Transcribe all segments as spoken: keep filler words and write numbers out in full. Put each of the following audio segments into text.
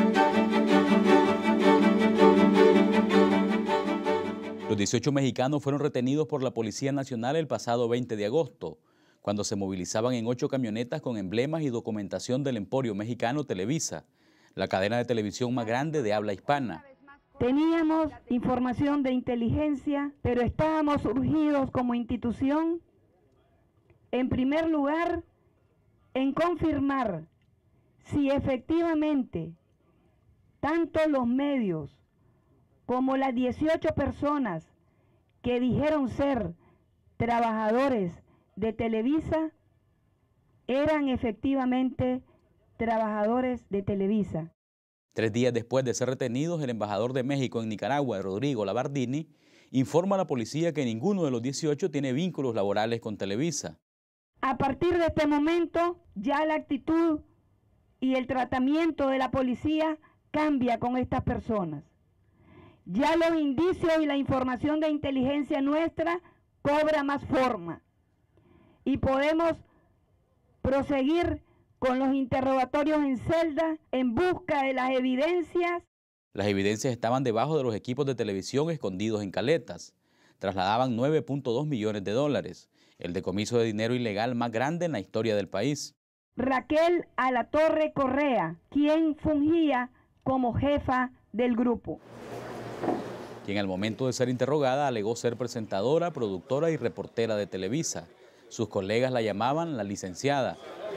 Los dieciocho mexicanos fueron retenidos por la Policía Nacional el pasado veinte de agosto, cuando se movilizaban en ocho camionetas con emblemas y documentación del emporio mexicano Televisa, la cadena de televisión más grande de habla hispana. Teníamos información de inteligencia, pero estábamos urgidos como institución, en primer lugar, en confirmar si efectivamente tanto los medios como las dieciocho personas que dijeron ser trabajadores de Televisa eran efectivamente trabajadores de Televisa. Tres días después de ser retenidos, el embajador de México en Nicaragua, Rodrigo Labardini, informa a la policía que ninguno de los dieciocho tiene vínculos laborales con Televisa. A partir de este momento, ya la actitud y el tratamiento de la policía cambia con estas personas. Ya los indicios y la información de inteligencia nuestra cobra más forma y podemos proseguir con los interrogatorios en celda en busca de las evidencias. Las evidencias estaban debajo de los equipos de televisión escondidos en caletas. Trasladaban nueve punto dos millones de dólares, el decomiso de dinero ilegal más grande en la historia del país. Raquel Alatorre Correa, quien fungía como jefa del grupo, quien al momento de ser interrogada alegó ser presentadora, productora y reportera de Televisa. Sus colegas la llamaban la licenciada.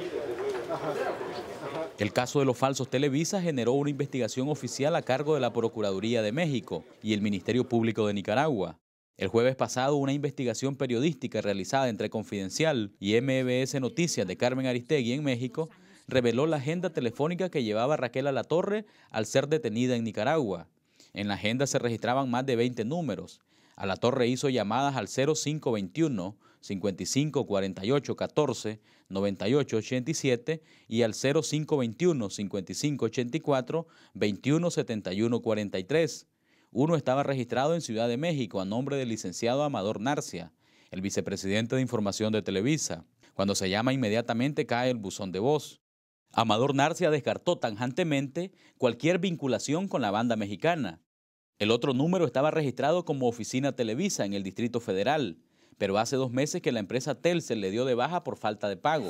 El caso de los falsos Televisa generó una investigación oficial a cargo de la Procuraduría de México y el Ministerio Público de Nicaragua. El jueves pasado, una investigación periodística realizada entre Confidencial y M B S Noticias de Carmen Aristegui en México reveló la agenda telefónica que llevaba Raquel Alatorre al ser detenida en Nicaragua. En la agenda se registraban más de veinte números. Alatorre hizo llamadas al cero cinco veintiuno, cincuenta y cinco cuarenta y ocho catorce, noventa y ocho ochenta y siete y al cero cinco veintiuno, cincuenta y cinco ochenta y cuatro, veintiuno setenta y uno cuarenta y tres. Uno estaba registrado en Ciudad de México a nombre del licenciado Amador Narcia, el vicepresidente de Información de Televisa. Cuando se llama, inmediatamente cae el buzón de voz. Amador Narcia descartó tajantemente cualquier vinculación con la banda mexicana. El otro número estaba registrado como Oficina Televisa en el Distrito Federal, pero hace dos meses que la empresa Telcel le dio de baja por falta de pago.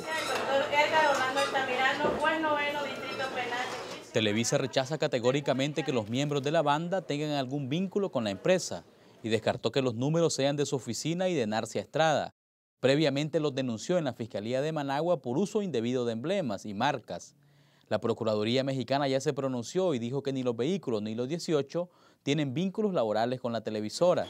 Televisa rechaza categóricamente que los miembros de la banda tengan algún vínculo con la empresa y descartó que los números sean de su oficina y de Narcia Estrada. Previamente los denunció en la Fiscalía de Managua por uso indebido de emblemas y marcas. La Procuraduría Mexicana ya se pronunció y dijo que ni los vehículos ni los dieciocho tienen vínculos laborales con la televisora.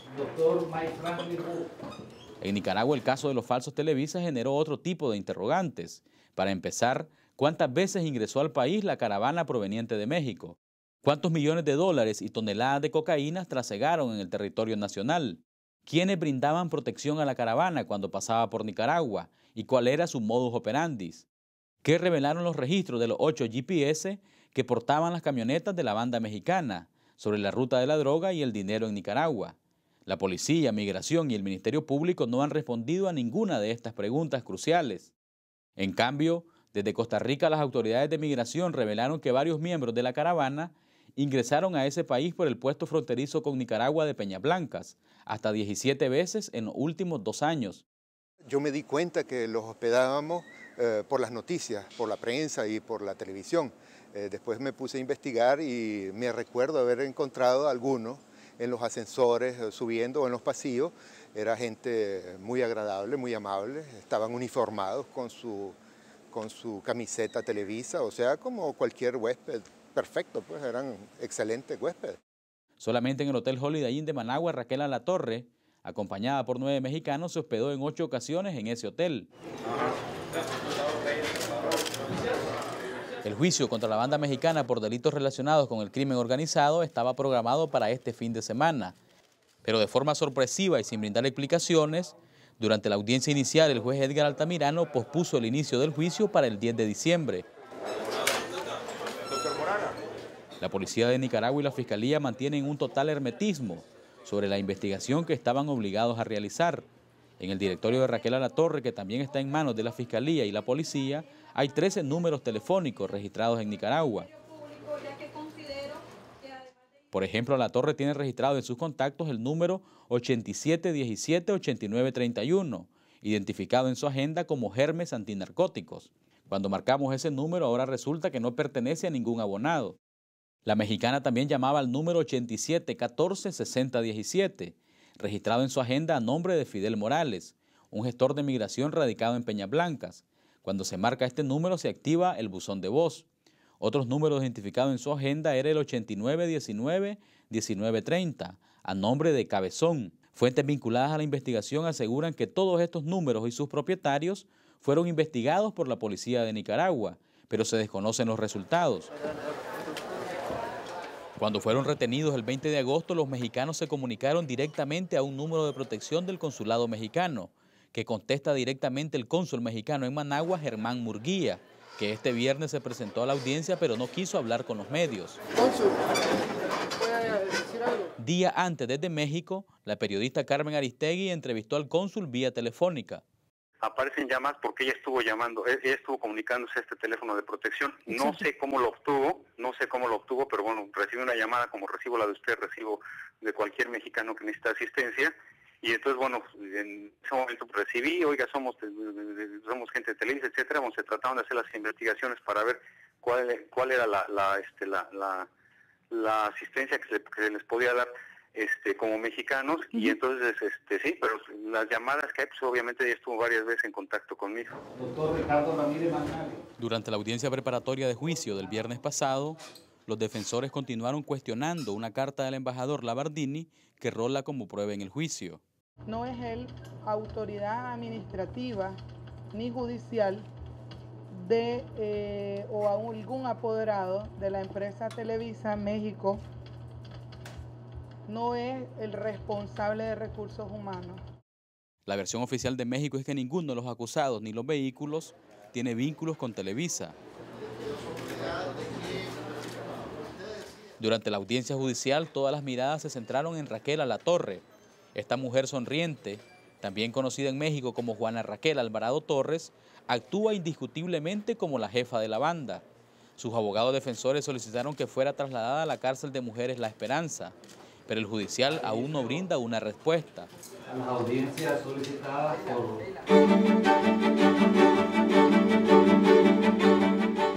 En Nicaragua, el caso de los falsos Televisa generó otro tipo de interrogantes. Para empezar, ¿cuántas veces ingresó al país la caravana proveniente de México? ¿Cuántos millones de dólares y toneladas de cocaína trasegaron en el territorio nacional? ¿Quiénes brindaban protección a la caravana cuando pasaba por Nicaragua? ¿Y cuál era su modus operandi? ¿Qué revelaron los registros de los ocho G P S que portaban las camionetas de la banda mexicana sobre la ruta de la droga y el dinero en Nicaragua? La policía, migración y el Ministerio Público no han respondido a ninguna de estas preguntas cruciales. En cambio, desde Costa Rica las autoridades de migración revelaron que varios miembros de la caravana ingresaron a ese país por el puesto fronterizo con Nicaragua de Peñablancas, hasta diecisiete veces en los últimos dos años. Yo me di cuenta que los hospedábamos eh, por las noticias, por la prensa y por la televisión. Eh, después me puse a investigar y me recuerdo haber encontrado algunos en los ascensores, eh, subiendo o en los pasillos. Era gente muy agradable, muy amable, estaban uniformados con su, con su camiseta Televisa, o sea, como cualquier huésped. Perfecto, pues eran excelentes huéspedes. Solamente en el Hotel Holiday Inn de Managua, Raquel Alatorre, acompañada por nueve mexicanos, se hospedó en ocho ocasiones en ese hotel. El juicio contra la banda mexicana por delitos relacionados con el crimen organizado estaba programado para este fin de semana, pero de forma sorpresiva y sin brindar explicaciones, durante la audiencia inicial el juez Edgar Altamirano pospuso el inicio del juicio para el diez de diciembre. La policía de Nicaragua y la Fiscalía mantienen un total hermetismo sobre la investigación que estaban obligados a realizar. En el directorio de Raquel Alatorre, que también está en manos de la Fiscalía y la Policía, hay trece números telefónicos registrados en Nicaragua. Por ejemplo, La Torre tiene registrado en sus contactos el número ochenta y siete diecisiete ochenta y nueve treinta y uno, identificado en su agenda como Hermes Antinarcóticos. Cuando marcamos ese número, ahora resulta que no pertenece a ningún abonado. La mexicana también llamaba al número ochenta y siete catorce sesenta diecisiete, registrado en su agenda a nombre de Fidel Morales, un gestor de migración radicado en Peñas Blancas. Cuando se marca este número, se activa el buzón de voz. Otros números identificados en su agenda era el ochenta y nueve diecinueve diecinueve treinta, a nombre de Cabezón. Fuentes vinculadas a la investigación aseguran que todos estos números y sus propietarios fueron investigados por la policía de Nicaragua, pero se desconocen los resultados. Cuando fueron retenidos el veinte de agosto, los mexicanos se comunicaron directamente a un número de protección del consulado mexicano, que contesta directamente el cónsul mexicano en Managua, Germán Murguía, que este viernes se presentó a la audiencia pero no quiso hablar con los medios. Cónsul, ¿puede decir algo? Día antes, desde México, la periodista Carmen Aristegui entrevistó al cónsul vía telefónica. Aparecen llamadas porque ella estuvo llamando, ella estuvo comunicándose a este teléfono de protección. No sé cómo lo obtuvo, no sé cómo lo obtuvo, pero bueno, recibió una llamada como recibo la de usted, recibo de cualquier mexicano que necesita asistencia. Y entonces, bueno, en ese momento recibí, oiga, somos somos gente de Televisa, etcétera. Bueno, se trataban de hacer las investigaciones para ver cuál cuál era la la este la la, la asistencia que se, que se les podía dar este como mexicanos. Uh-huh. Y entonces este sí, pero las llamadas que hay, pues obviamente ella estuvo varias veces en contacto conmigo. Doctor Ricardo Ramírez Mangali. Durante la audiencia preparatoria de juicio del viernes pasado, los defensores continuaron cuestionando una carta del embajador Labardini que rola como prueba en el juicio. No es él autoridad administrativa ni judicial de eh, o algún apoderado de la empresa Televisa México, no es el responsable de recursos humanos. La versión oficial de México es que ninguno de los acusados ni los vehículos tiene vínculos con Televisa. Durante la audiencia judicial, todas las miradas se centraron en Raquel La Torre. Esta mujer sonriente, también conocida en México como Juana Raquel Alvarado Torres, actúa indiscutiblemente como la jefa de la banda. Sus abogados defensores solicitaron que fuera trasladada a la cárcel de mujeres La Esperanza, pero el judicial aún no brinda una respuesta. Las audiencias solicitadas por...